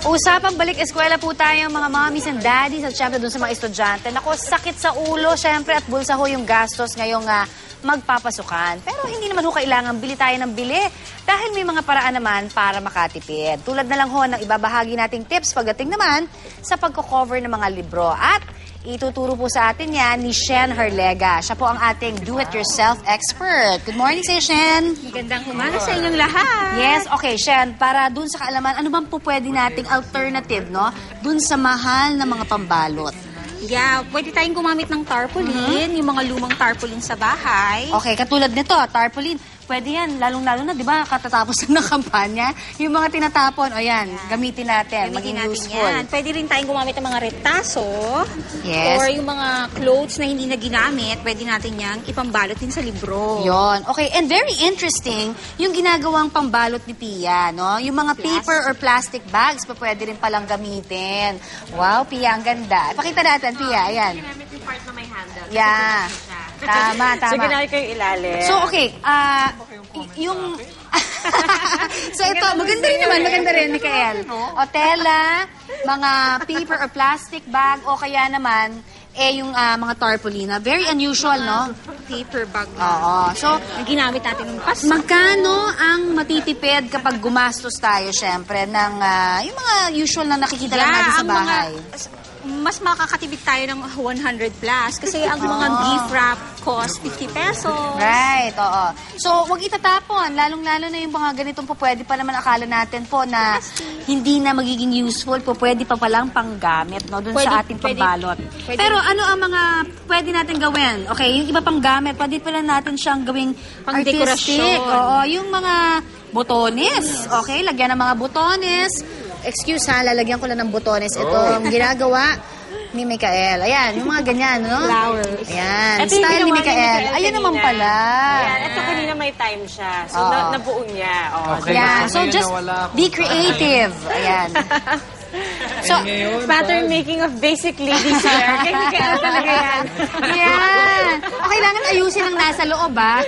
Usapang balik eskwela po tayo mga mommies and daddies at syempre dun sa mga estudyante. Nako, sakit sa ulo syempre at bulsa ho yung gastos ngayong magpapasukan. Pero hindi naman ho kailangan bili tayo ng bili dahil may mga paraan naman para makatipid. Tulad na lang ho ng ibabahagi nating tips pagdating naman sa pagko-cover ng mga libro. At ituturo po sa atin yan ni Shen Harlega. Siya po ang ating do-it-yourself expert. Good morning sa'yo, Shen. Magandang umaga sa inyong lahat. Yes, okay, Shen. Para dun sa kaalaman, ano bang po pwede nating alternative, no? Dun sa mahal na mga pambalot. Yeah, pwede tayong gumamit ng tarpaulin, yung mga lumang tarpaulin sa bahay. Okay, katulad nito, tarpaulin. Pwede yan, lalong-lalo na, di ba, katatapos ng kampanya. Yung mga tinatapon, o yan, gamitin natin, maging useful. Yan. Pwede rin tayong gumamit ng mga retaso. Yes. Or yung mga clothes na hindi na ginamit, pwede natin yang ipambalot din sa libro. Yon. Okay, and very interesting, yung ginagawang pambalot ni Pia, no? Yung mga paper or plastic bags pa pwede rin palang gamitin. Wow, Pia, ang ganda. Pakita natin, Pia, ayan. Ginamit yung part na may handle. Yeah. Tama, tama. So, ginamit ko yung ilalim. So, okay, yung... So, ito, maganda rin, Mikael. O, tela, mga paper or plastic bag, o kaya naman, yung mga tarpaulina. Very unusual, no? Paper bag. Oo. So, Na ginamit natin ng pasto. magkano ang matitipid kapag gumastos tayo, syempre, ng yung mga usual na nakikita lang natin sa bahay? Mas makakatipid tayo ng 100 plus kasi ang mga gift wrap cost 50 pesos. Right, oo. So, wag itatapon. Lalong-lalo na yung mga ganitong po, pwede pa naman akala natin po na hindi na magiging useful po, pwede pa palang panggamit, no, dun sa ating pambalot. Pero ano ang mga pwede natin gawin? Okay, yung iba pang gamit, pwede pala natin siyang gawing artistic. Oo, yung mga botones. Okay, lagyan ng mga botones. Excuse ha, lalagyan ko lang ng botones. Ito ang ginagawa ni Mikael. Ayan, yung mga ganyan, no? Flowers. Ayan, Ito yung style ni ginawa Mikael. Ayun kanina. naman pala. Ayan, ito kanina may time siya. So, Oo. nabuo niya. Oh, Okay. Ayan, Basta so ngayon just nawala ako. be creative. Ayan. So, pattern making of basic ladies wear. Kaya talaga yan. ayan. O, kailangan ayusin ang nasa loob, ha?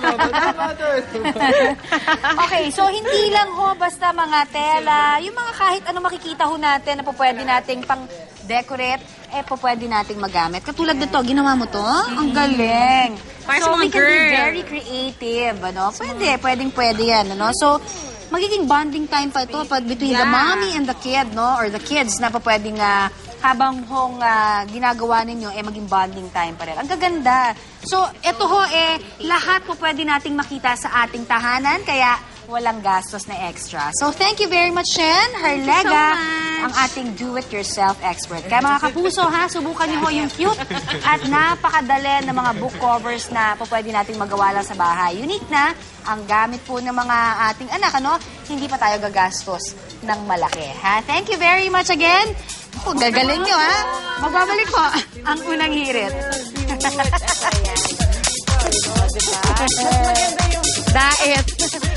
Okay, so hindi lang ho basta mga tela, yung mga kahit ano makikita ho natin na po pwede nating pang-decorate, po pwede nating magamit. Katulad nito, ginawa mo to? Ang galing. Para So, sa mga we can be girl. very creative, ano? Pwede yan, ano? So, magiging bonding time pa ito between the mommy and the kid, no? Or the kids na pa pwedeng habang ginagawa ninyo, maging bonding time pa rin. Ang gaganda. So, ito ho, lahat po pwede nating makita sa ating tahanan, kaya walang gastos na extra. So, thank you very much, Shen Harlega, ang ating do-it-yourself expert. Kaya mga kapuso, ha, subukan niyo ho yung cute at napakadali na mga book covers na po pwede nating magawa lang sa bahay. Unique na ang gamit po ng mga ating anak, ano? Hindi pa tayo gagastos ng malaki, ha? Thank you very much again. Oh, gagaling nyo, ha? Magbabalik po ang unang hirit. Diba? Diet.